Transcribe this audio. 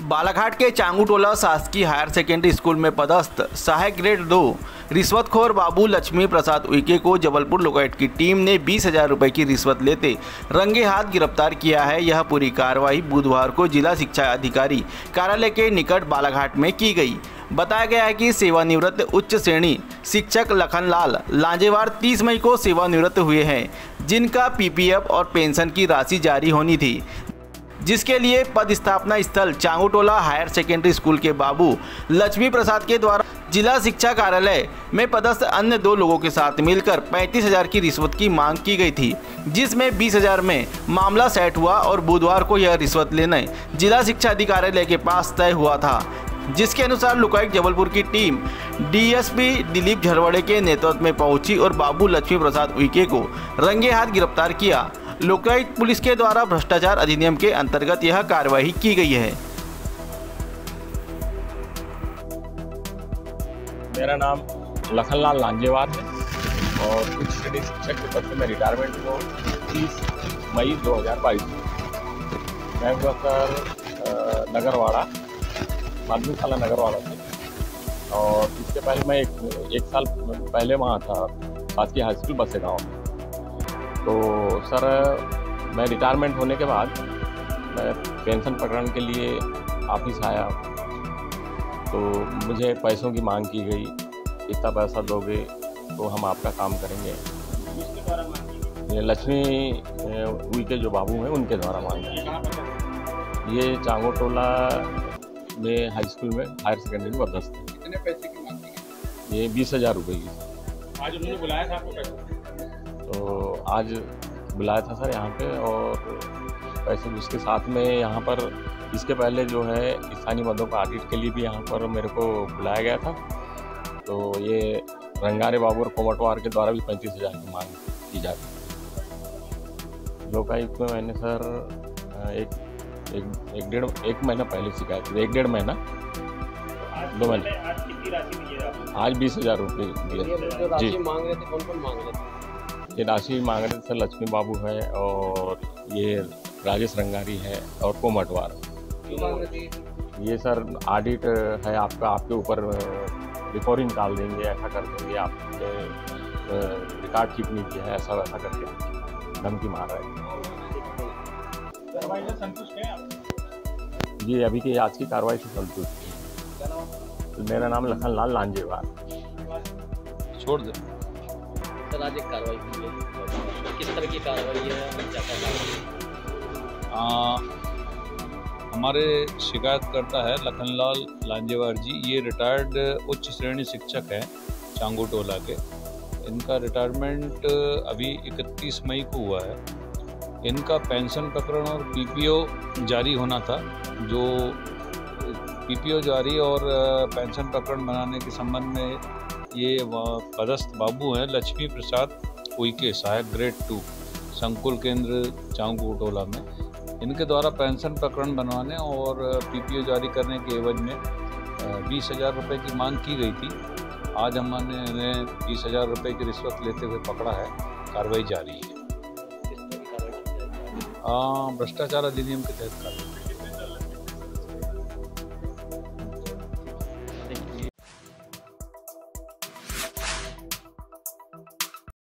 बालाघाट के चांगुटोला शासकीय higher secondary school में पदस्थ सहायक ग्रेड 2 रिश्वतखोर बाबू लक्ष्मी प्रसाद उइके को जबलपुर लोकायुक्त की टीम ने 20,000 रुपये की रिश्वत लेते रंगे हाथ गिरफ्तार किया है। यह पूरी कार्रवाई बुधवार को जिला शिक्षा अधिकारी कार्यालय के निकट बालाघाट में की गई। बताया गया है कि सेवानिवृत्त उच्च श्रेणी शिक्षक लखनलाल लांजेवार 30 मई को सेवानिवृत्त हुए हैं, जिनका पीपीएफ और पेंशन की राशि जारी होनी थी, जिसके लिए पदस्थापना स्थल चांगुटोला हायर सेकेंडरी स्कूल के बाबू लक्ष्मी प्रसाद के द्वारा जिला शिक्षा कार्यालय में पदस्थ अन्य 2 लोगों के साथ मिलकर 35,000 की रिश्वत की मांग की गई थी, जिसमें 20,000 में मामला सेट हुआ और बुधवार को यह रिश्वत लेने जिला शिक्षा अधिकारी के पास तय हुआ था, जिसके अनुसार लोकायुक्त जबलपुर की टीम डीएसपी दिलीप झरवड़े के नेतृत्व में पहुंची और बाबू लक्ष्मी प्रसाद उइके को रंगे हाथ गिरफ्तार किया। लोकायुक्त पुलिस के द्वारा भ्रष्टाचार अधिनियम के अंतर्गत यह कार्रवाई की गई है। मेरा नाम लखनलाल लांजेवार है और उच्च श्रेणी शिक्षक के पद से मैं रिटायरमेंट को 30 मई 2022 मैं हुआ सर नगरवाड़ा माध्यमिक शाला नगरवाड़ा से, और इसके पहले मैं एक साल पहले वहाँ था शासकीय हाई स्कूल बसे गाँव में। तो सर मैं रिटायरमेंट होने के बाद मैं पेंशन प्रकरण के लिए ऑफिस आया, तो मुझे पैसों की मांग की गई, इतना पैसा दोगे तो हम आपका काम करेंगे। ये लक्ष्मी उइके जो बाबू हैं उनके द्वारा मांग की। ये चांगुटोला में हाई स्कूल में हायर सेकेंडरी में पदस्थ है। कितने पैसे की मांग की? ये 20,000 रुपये की। आज उन्होंने बुलाया था आपको पैसे? तो आज बुलाया था सर यहाँ पे, और पैसे उसके साथ में यहाँ पर इसके पहले जो है स्थानीय पदों का ऑडिट के लिए भी यहाँ पर मेरे को बुलाया गया था। तो ये रंगारे बाबू और कोमटवार के द्वारा भी 35,000 की मांग की जाती है। लोकायुक्त में मैंने सर एक महीना पहले शिकायत की, 1-1.5 महीना 2 महीने। आज 20,000 रुपये दिए जी। मांग रहे थे, कौन मांग रहे थे? ये राशि मांग रहे थे सर लक्ष्मी बाबू है और ये राजेश रंगारी है और कोमटवार। ये सर ऑडिट है आपका, आपके ऊपर रिकॉर्ड निकाल देंगे, ऐसा कर देंगे, आपने रिकॉर्ड कीप नहीं किया है, ऐसा वैसा करके धमकी मार रहे हैं। संतुष्ट हैं आप? जी अभी की आज की कार्रवाई से संतुष्ट है। तो मेरा नाम लखनलाल लांजेवार। छोड़ दे सर। आज एक कार्रवाई की है, किस तरह की कार्रवाई है, क्या करना है? हमारे शिकायतकर्ता है लखनलाल लांजेवार जी। ये रिटायर्ड उच्च श्रेणी शिक्षक हैं चांगुटोला के। इनका रिटायरमेंट अभी 31 मई को हुआ है। इनका पेंशन प्रकरण और पीपीओ जारी होना था। जो पीपीओ जारी और पेंशन प्रकरण बनाने के संबंध में ये पदस्थ बाबू हैं लक्ष्मी प्रसाद उइके, सहायक ग्रेड 2 संकुल केंद्र चांगुटोला में। इनके द्वारा पेंशन प्रकरण बनवाने और पीपीओ जारी करने के एवज में 20,000 रुपये की मांग की गई थी। आज हमने इन्हें 20,000 रुपये की रिश्वत लेते हुए पकड़ा है। कार्रवाई जारी है। भ्रष्टाचार अधिनियम के तहत कार्रवाई।